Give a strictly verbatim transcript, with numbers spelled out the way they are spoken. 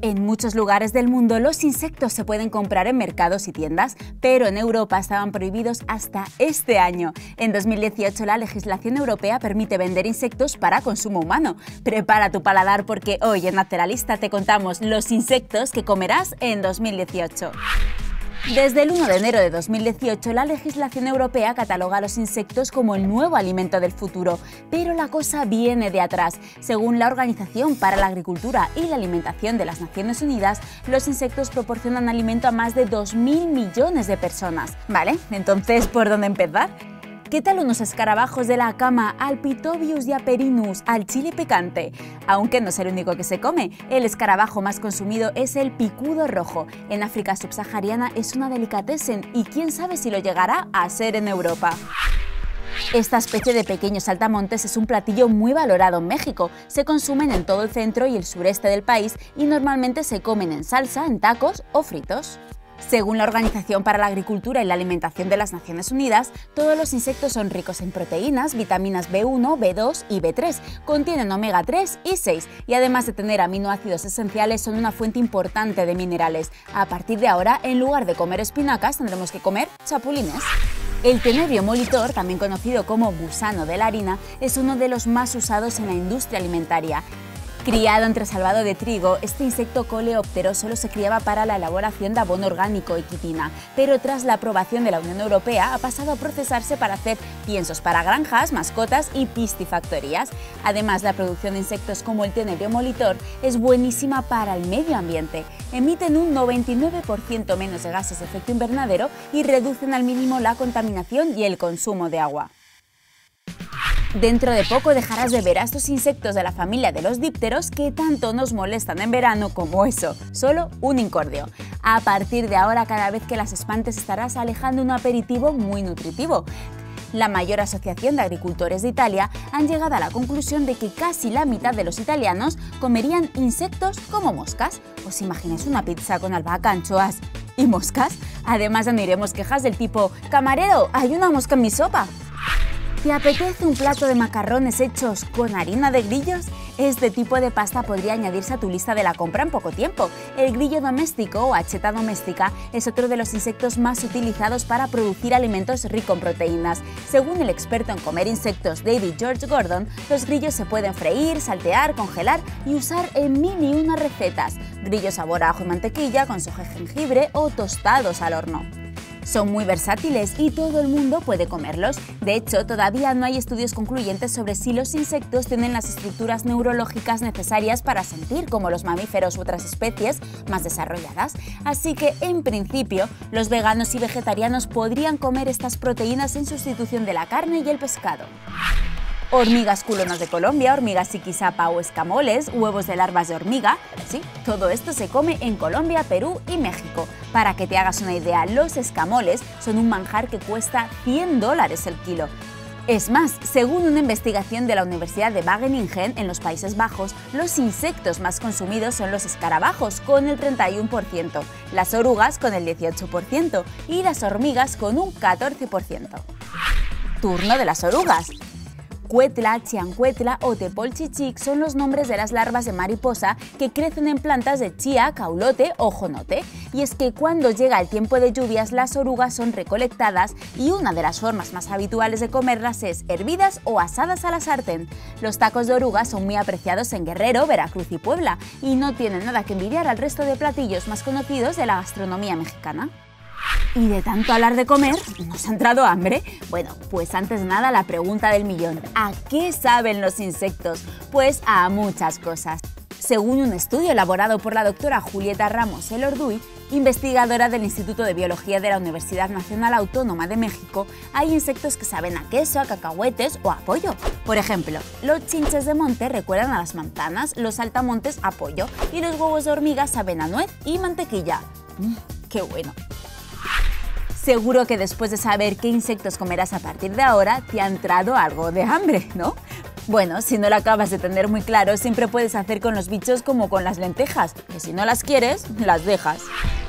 En muchos lugares del mundo los insectos se pueden comprar en mercados y tiendas, pero en Europa estaban prohibidos hasta este año. En dos mil dieciocho la legislación europea permite vender insectos para consumo humano. Prepara tu paladar porque hoy en Naturalista te contamos los insectos que comerás en dos mil dieciocho. Desde el uno de enero de dos mil dieciocho, la legislación europea cataloga a los insectos como el nuevo alimento del futuro, pero la cosa viene de atrás. Según la Organización para la Agricultura y la Alimentación de las Naciones Unidas, los insectos proporcionan alimento a más de dos mil millones de personas. ¿Vale? Entonces, ¿por dónde empezar? ¿Qué tal unos escarabajos de la cama, Alpitobius diaperinus, al chile picante? Aunque no es el único que se come, el escarabajo más consumido es el picudo rojo. En África subsahariana es una delicatessen y quién sabe si lo llegará a ser en Europa. Esta especie de pequeños saltamontes es un platillo muy valorado en México. Se consumen en todo el centro y el sureste del país y normalmente se comen en salsa, en tacos o fritos. Según la Organización para la Agricultura y la Alimentación de las Naciones Unidas, todos los insectos son ricos en proteínas, vitaminas B uno, B dos y B tres, contienen omega tres y seis y además de tener aminoácidos esenciales son una fuente importante de minerales. A partir de ahora, en lugar de comer espinacas, tendremos que comer chapulines. El Tenebrio molitor, también conocido como gusano de la harina, es uno de los más usados en la industria alimentaria. Criado entre salvado de trigo, este insecto coleóptero solo se criaba para la elaboración de abono orgánico y quitina, pero tras la aprobación de la Unión Europea ha pasado a procesarse para hacer piensos para granjas, mascotas y piscifactorías. Además, la producción de insectos como el Tenebrio molitor es buenísima para el medio ambiente. Emiten un noventa y nueve por ciento menos de gases de efecto invernadero y reducen al mínimo la contaminación y el consumo de agua. Dentro de poco dejarás de ver a estos insectos de la familia de los dípteros que tanto nos molestan en verano como eso, solo un incordio. A partir de ahora, cada vez que las espantes estarás alejando un aperitivo muy nutritivo. La mayor asociación de agricultores de Italia han llegado a la conclusión de que casi la mitad de los italianos comerían insectos como moscas. ¿Os imagináis una pizza con albahaca, anchoas y moscas? Además añadiremos quejas del tipo «Camarero, hay una mosca en mi sopa». ¿Te apetece un plato de macarrones hechos con harina de grillos? Este tipo de pasta podría añadirse a tu lista de la compra en poco tiempo. El grillo doméstico o acheta doméstica es otro de los insectos más utilizados para producir alimentos ricos en proteínas. Según el experto en comer insectos David George Gordon, los grillos se pueden freír, saltear, congelar y usar en mil y una recetas. Grillos sabor a ajo y mantequilla con soja y jengibre o tostados al horno. Son muy versátiles y todo el mundo puede comerlos. De hecho, todavía no hay estudios concluyentes sobre si los insectos tienen las estructuras neurológicas necesarias para sentir como los mamíferos u otras especies más desarrolladas. Así que, en principio, los veganos y vegetarianos podrían comer estas proteínas en sustitución de la carne y el pescado. Hormigas culonas de Colombia, hormigas siquisapa o escamoles, huevos de larvas de hormiga. Sí, todo esto se come en Colombia, Perú y México. Para que te hagas una idea, los escamoles son un manjar que cuesta cien dólares el kilo. Es más, según una investigación de la Universidad de Wageningen en los Países Bajos, los insectos más consumidos son los escarabajos con el treinta y uno por ciento, las orugas con el dieciocho por ciento y las hormigas con un catorce por ciento. Turno de las orugas. Cuetla, chiancuetla o tepolchichic son los nombres de las larvas de mariposa que crecen en plantas de chía, caulote o jonote. Y es que cuando llega el tiempo de lluvias, las orugas son recolectadas y una de las formas más habituales de comerlas es hervidas o asadas a la sartén. Los tacos de oruga son muy apreciados en Guerrero, Veracruz y Puebla y no tienen nada que envidiar al resto de platillos más conocidos de la gastronomía mexicana. Y de tanto hablar de comer, ¿nos ha entrado hambre? Bueno, pues antes de nada la pregunta del millón. ¿A qué saben los insectos? Pues a muchas cosas. Según un estudio elaborado por la doctora Julieta Ramos Elorduy, investigadora del Instituto de Biología de la Universidad Nacional Autónoma de México, hay insectos que saben a queso, a cacahuetes o a pollo. Por ejemplo, los chinches de monte recuerdan a las manzanas, los saltamontes a pollo y los huevos de hormiga saben a nuez y mantequilla. ¡Mmm, qué bueno! Seguro que después de saber qué insectos comerás a partir de ahora, te ha entrado algo de hambre, ¿no? Bueno, si no lo acabas de tener muy claro, siempre puedes hacer con los bichos como con las lentejas, que si no las quieres, las dejas.